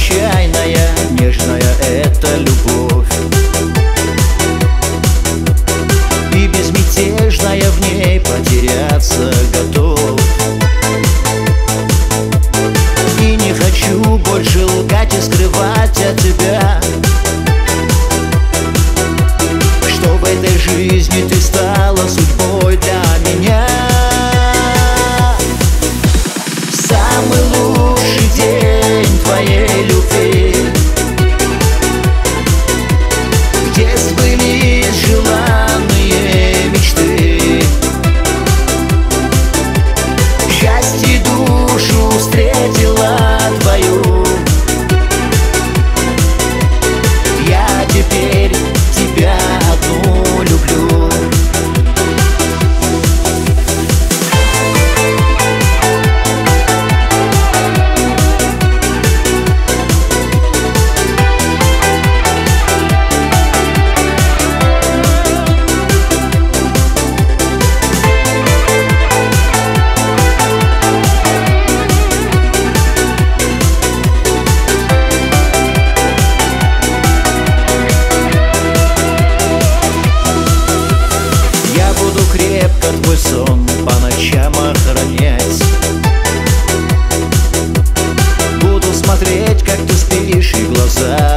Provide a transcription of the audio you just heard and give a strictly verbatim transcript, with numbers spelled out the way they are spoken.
необычайная, нежная эта любовь, и безмятежная в ней потеряться готов. И не хочу больше лгать и скрывать от тебя, что в этой жизни ты стала судьбой для меня. Самый лучший день твоей любви, где сбылись желанные мечты, счастье душу встретила твою. Я теперь тебя одну люблю. Крепко твой сон по ночам охранять, буду смотреть, как ты спишь, и глаза